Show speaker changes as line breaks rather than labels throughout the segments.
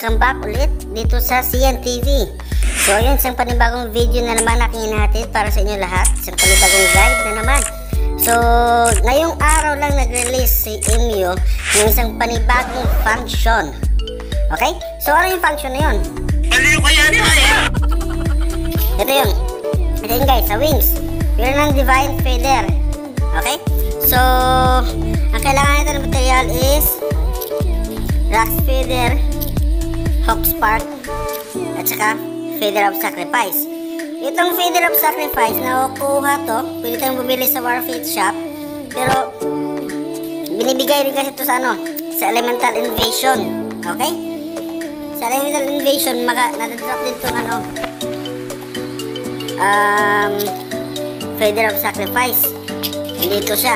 Welcome back ulit dito sa CNTV. So ayun, isang panibagong video na naman aking inahatid para sa inyo lahat. Isang panibagong guide na naman. So ngayong araw lang nag-release si Emyo ng isang panibagong function. Okay? So ano yung function na yun?
Baliw kaya niya eh!
Ito yun guys, sa wings. Meron ng Divine Feather. Okay? So ang kailangan nito ng material is Rax Feather, Hawk Spark, at saka Feather of Sacrifice. Itong Feather of Sacrifice, nakukuha to, pwede tayong bumili sa Warfleet shop, pero binibigay rin kasi ito sa sa Elemental Invasion. Okay? Sa Elemental Invasion, nadadrop din itong Feather of Sacrifice. Dito siya.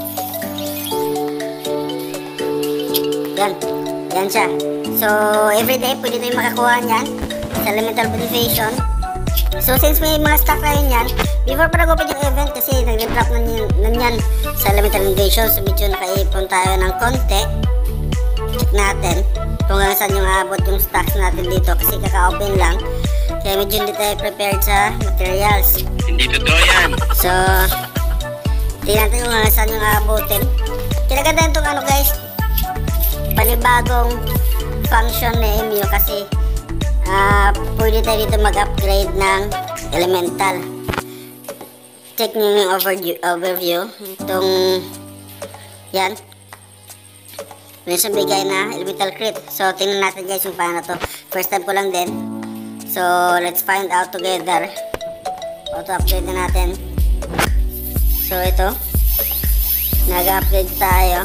Yan siya. So, everyday, pwede tayong makakuha niyan sa Elemental Invasion. So, since may mga stock na yun yan, before pa nag-open yung event, kasi nag-drop na yan sa Elemental Invasion, so medyo nakaipon tayo ng konti. Check natin kung hanggang saan yung aabot yung stocks natin dito, kasi kaka-open lang. Kaya medyo hindi tayo prepared sa materials.
Hindi totoo yan.
So, tingnan natin kung hanggang saan yung aabotin. Kinagandaan itong guys, panibagong function na Emyo kasi pwede tayo dito mag-upgrade ng elemental. Check nyo yung overview. Itong yan. May isang bigay na elemental crit. So tingnan natin guys yung paano to. First time ko lang din. So let's find out together. Auto-upgrade na natin. So ito, nag-upgrade tayo.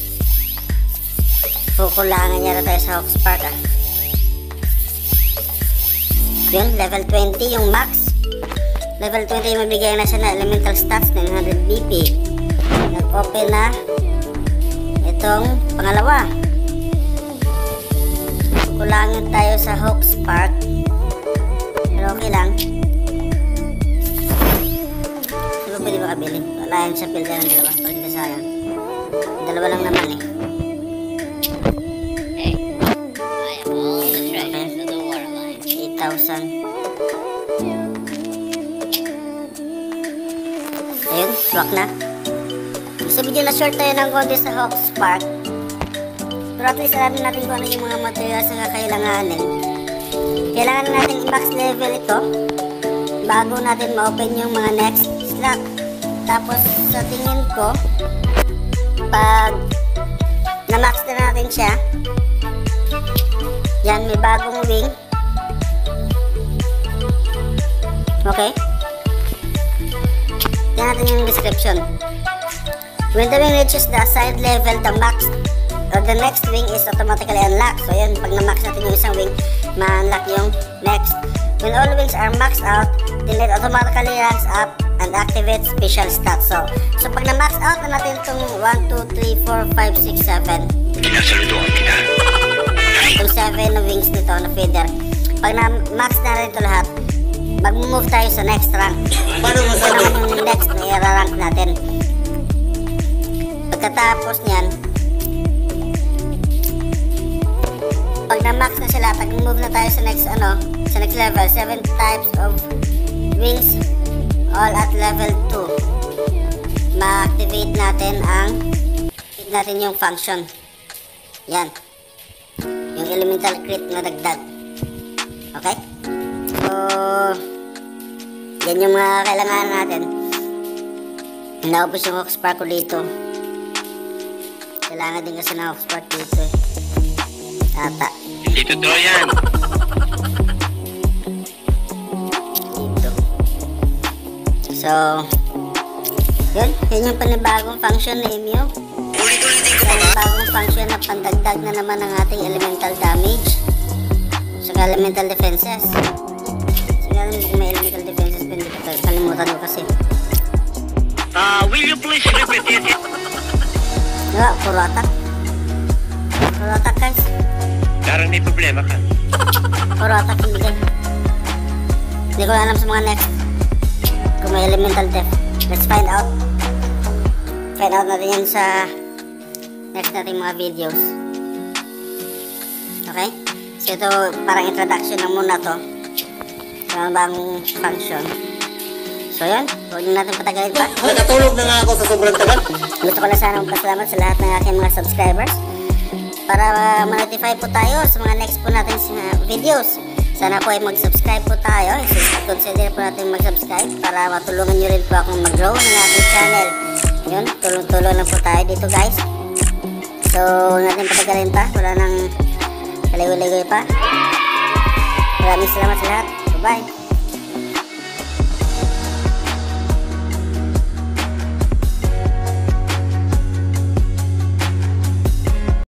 Kukulangan niya na tayo sa Hawk Spark Yun, level 20 yung max. Level 20 yung mabigay na siya na elemental stats, 900 BP. Nag-open na itong pangalawa. Kukulangan tayo sa Hawk Spark, pero okay lang. Di ba pwede makabili? Wala yan sa build ng dalawa. Pag hindi sayang, dalawa lang naman eh. 8,000. Ayun, swak na. So medyo na short tayo ng konti sa Hawk Spark, pero at least alam natin kung ano yung mga materials na kakailanganin. Kailangan natin i-max level ito bago natin ma-open yung mga next slot. Tapos sa tingin ko, pag na-max na natin siya, yan, may bagong wing. Okay? Tingnan natin yung description. When the wing reaches the assigned level, the max or the next wing is automatically unlocked. So yun, pag na-max natin yung isang wing, ma-unlock yung next. When all wings are maxed out, then it automatically ranks up and activates special stats. So pag na-max out na natin itong 1, 2, 3, 4, 5, 6, 7.
Pinasalutuan kita.
Itong 7 na wings nito na feather. Pag na-max na rin ito lahat, mag-move tayo sa next rank. Ito naman yung next na i-rank natin. Pagkatapos niyan, pag na-max na sila, mag-move na tayo sa next sa next level. 7 types of wings, all at level 2. Ma-activate natin yung function. Yan. Yung elemental crit na dagdag. Okay? So, yan yung mga kailangan natin. Naubos yung Hawk Spark ko dito. Kailangan din kasi na Hawk Spark dito eh. Tata.
Hindi totoo yan.
Dito. So, yun yung panibagong function na Emyo. Panibagong function na pandagdag na naman ng ating elemental damage. Saka elemental defenses. Kung may elemental defenses, kalimutan ko kasi.
Will you please repeat it?
Diba, puro attack. Puro attack guys.
Parang may problema ka.
Puro attack hindi. Hindi ko alam sa mga next kung may elemental def. Let's find out. Find out natin yan sa next nating mga videos. Okay? So ito parang introduction lang muna to sa bagong function. So yun, huwag na natin patagalin pa.
Nakatulog na nga ako sa sobrang tagal.
Gusto ko lang sana magpasalamat sa lahat ng aking mga subscribers para ma-notify po tayo sa mga next po natin videos. Sana po ay mag-subscribe po tayo. Consider po natin mag-subscribe para matulungan nyo rin po akong mag-grow ng ating channel. Yun, tulong-tulong lang po tayo dito guys. So, huwag natin patagalin pa. Wala nang kaligoy-ligoy pa. Maraming salamat sa lahat. Bye-bye.